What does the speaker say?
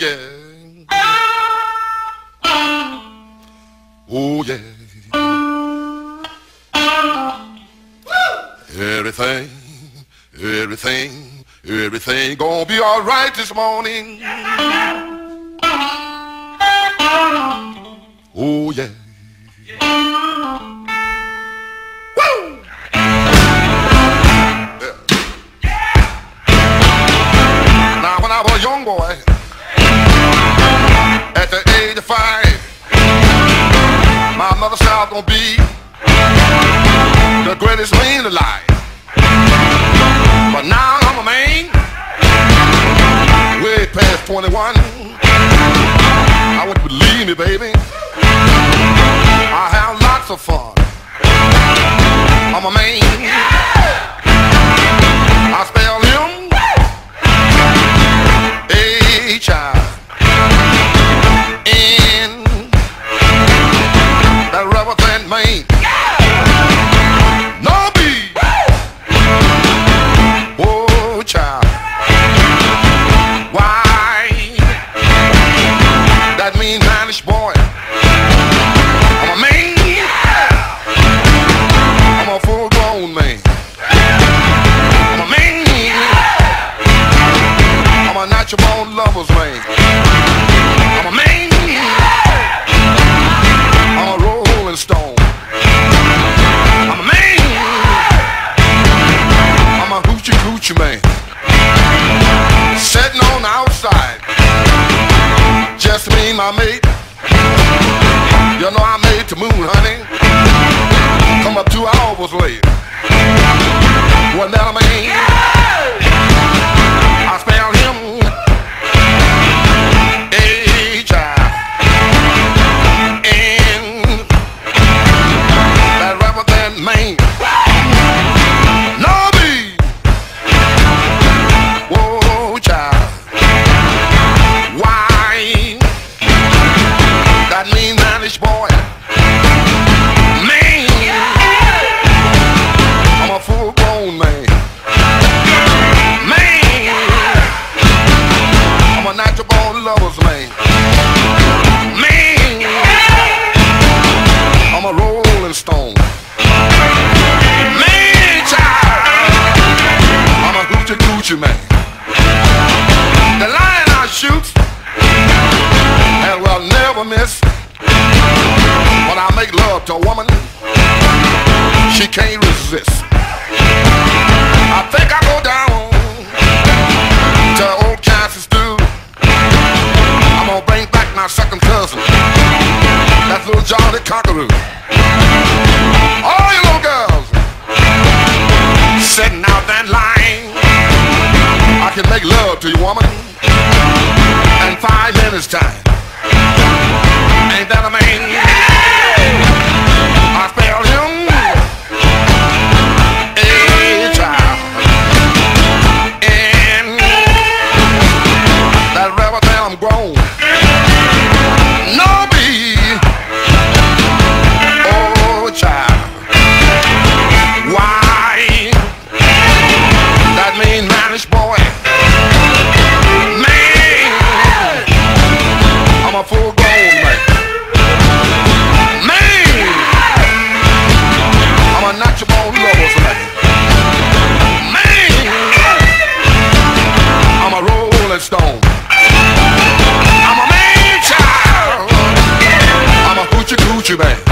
yeah. Oh yeah. Everything gonna be all right this morning. Oh yeah. Woo! Now when I was a young boy, at the age of 5, my mother said I was gonna be the greatest man alive. But now I'm a man, way past 21. I want you to believe me, baby, I have lots of fun. I'm a man. I spell him H-I-N, that rubber plant man. No B. Oh, child. Why? That mean mannish boy. I'm a man. I'm a full-grown man. I'm a man. I'm a natural-born lover's man. I'm a man. I'm a rolling stone. I'm a man. I'm a hoochie-coochie man. Sitting on the outside, just me and my mate. You know I made the moon, honey. Come up 2 hours late. Wasn't that a man? I spelled him H-I-N, that rubber band man. No B. Whoa, child. Why? That mean mannish boy. Man. I'm a full-grown man. Man. I'm a natural-born lover's man. Man. I'm a rolling stone. Man, child. I'm a hoochie-coochie man. The lion I shoot and will never miss. When I make love to a woman, she can't resist. I think I go down to old Kansas stew. I'm gonna bring back my second cousin, that little Johnny Conqueror. All you little girls sitting out that line, I can make love to you, woman, in 5 minutes time. Ain't that a man? I spelled him H-I-N, that rubber band I'm grown. No B. Oh, child. Why? That mean mannish boy. Man. I'm a full-grown man. Man. I'm a natural-born lover's man. Man. I'm a rolling stone. I'm a man, child. I'm a hoochie-coochie man.